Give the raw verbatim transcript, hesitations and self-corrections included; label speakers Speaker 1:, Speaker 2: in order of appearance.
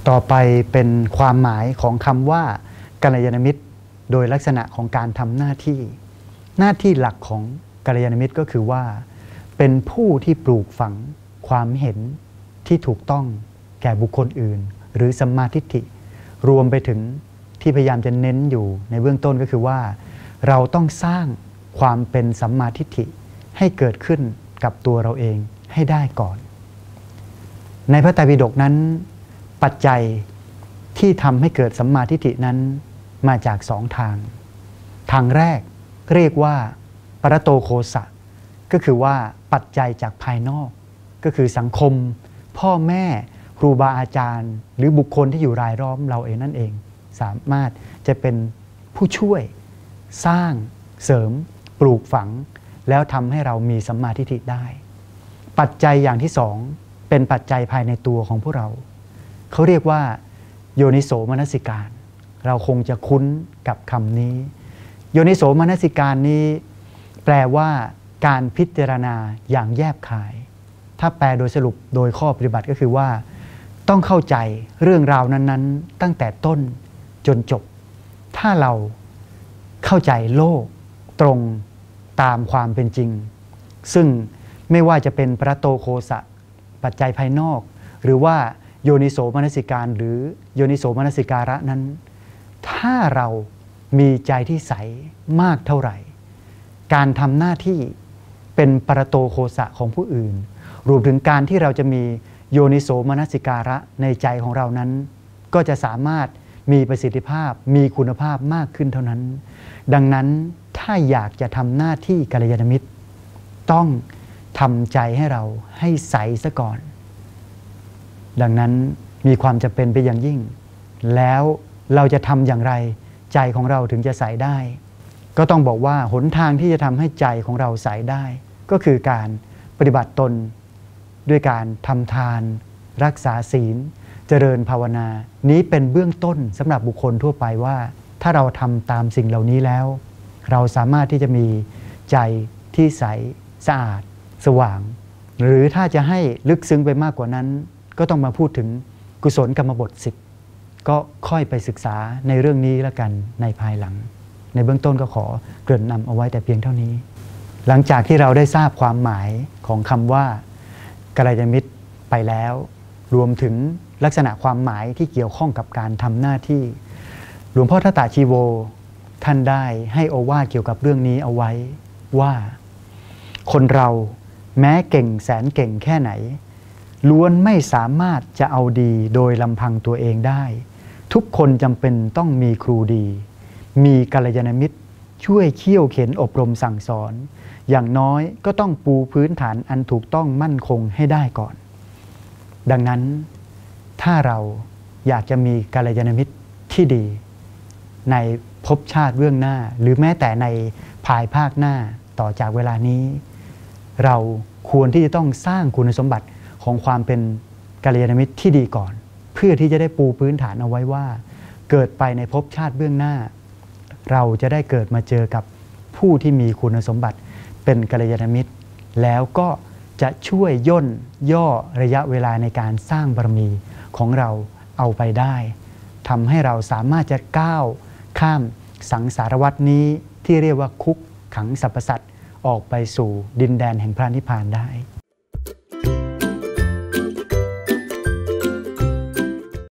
Speaker 1: ต่อไปเป็นความหมายของคำว่ากัลยาณมิตรโดยลักษณะของการทำหน้าที่หน้าที่หลักของกัลยาณมิตรก็คือว่าเป็นผู้ที่ปลูกฝังความเห็นที่ถูกต้องแก่บุคคลอื่นหรือสัมมาทิฏฐิรวมไปถึงที่พยายามจะเน้นอยู่ในเบื้องต้นก็คือว่าเราต้องสร้างความเป็นสัมมาทิฏฐิให้เกิดขึ้นกับตัวเราเองให้ได้ก่อนในพระไตรปิฎกนั้นปัจจัยที่ทำให้เกิดสัมมาทิฏฐินั้นมาจากสองทางทางแรกเรียกว่าปรโตโคสะก็คือว่าปัจจัยจากภายนอกก็คือสังคมพ่อแม่ครูบาอาจารย์หรือบุคคลที่อยู่รายล้อมเราเองนั่นเองสามารถจะเป็นผู้ช่วยสร้างเสริมปลูกฝังแล้วทำให้เรามีสัมมาทิฏฐิได้ปัจจัยอย่างที่สองเป็นปัจจัยภายในตัวของพวกเราเขาเรียกว่าโยนิโสมนสิการเราคงจะคุ้นกับคำนี้โยนิโสมนสิการนี้แปลว่าการพิจารณาอย่างแยบคายถ้าแปลโดยสรุปโดยข้อปฏิบัติก็คือว่าต้องเข้าใจเรื่องราวนั้นๆตั้งแต่ต้นจนจบถ้าเราเข้าใจโลกตรงตามความเป็นจริงซึ่งไม่ว่าจะเป็นปรโตโคสะปัจจัยภายนอกหรือว่าโยนิโสมนสิการหรือโยนิโสมนสิการะนั้นถ้าเรามีใจที่ใสมากเท่าไหร่การทำหน้าที่เป็นปรโตโคสะของผู้อื่นรวมถึงการที่เราจะมีโยนิโสมนสิการะในใจของเรานั้นก็จะสามารถมีประสิทธิภาพมีคุณภาพมากขึ้นเท่านั้นดังนั้นถ้าอยากจะทำหน้าที่กัลยาณมิตรต้องทำใจให้เราให้ใสซะก่อนดังนั้นมีความจำเป็นไปอย่างยิ่งแล้วเราจะทำอย่างไรใจของเราถึงจะใสได้ก็ต้องบอกว่าหนทางที่จะทำให้ใจของเราใสได้ก็คือการปฏิบัติตนด้วยการทำทานรักษาศีลเจริญภาวนานี้เป็นเบื้องต้นสำหรับบุคคลทั่วไปว่าถ้าเราทำตามสิ่งเหล่านี้แล้วเราสามารถที่จะมีใจที่ใสสะอาดสว่างหรือถ้าจะให้ลึกซึ้งไปมากกว่านั้นก็ต้องมาพูดถึงกุศลกรรมบทสิบก็ค่อยไปศึกษาในเรื่องนี้แล้วกันในภายหลังในเบื้องต้นก็ขอเกริ่นนำเอาไว้แต่เพียงเท่านี้หลังจากที่เราได้ทราบความหมายของคำว่ากัลยาณมิตรไปแล้วรวมถึงลักษณะความหมายที่เกี่ยวข้องกับการทำหน้าที่หลวงพ่อทัตตาชีโวท่านได้ให้โอวาทเกี่ยวกับเรื่องนี้เอาไว้ว่าคนเราแม้เก่งแสนเก่งแค่ไหนล้วนไม่สามารถจะเอาดีโดยลำพังตัวเองได้ทุกคนจำเป็นต้องมีครูดีมีกัลยาณมิตรช่วยเคี่ยวเข็นอบรมสั่งสอนอย่างน้อยก็ต้องปูพื้นฐานอันถูกต้องมั่นคงให้ได้ก่อนดังนั้นถ้าเราอยากจะมีกัลยาณมิตรที่ดีในภพชาติเบื้องหน้าหรือแม้แต่ในภายภาคหน้าต่อจากเวลานี้เราควรที่จะต้องสร้างคุณสมบัติของความเป็นกัลยาณมิตรที่ดีก่อนเพื่อที่จะได้ปูพื้นฐานเอาไว้ว่าเกิดไปในภพชาติเบื้องหน้าเราจะได้เกิดมาเจอกับผู้ที่มีคุณสมบัติเป็นกัลยาณมิตรแล้วก็จะช่วยย่นย่อระยะเวลาในการสร้างบารมีของเราเอาไปได้ทำให้เราสามารถจะก้าวข้ามสังสารวัฏนี้ที่เรียกว่าคุกขังสรรพสัตว์ออกไปสู่ดินแดนแห่งพระนิพพานได้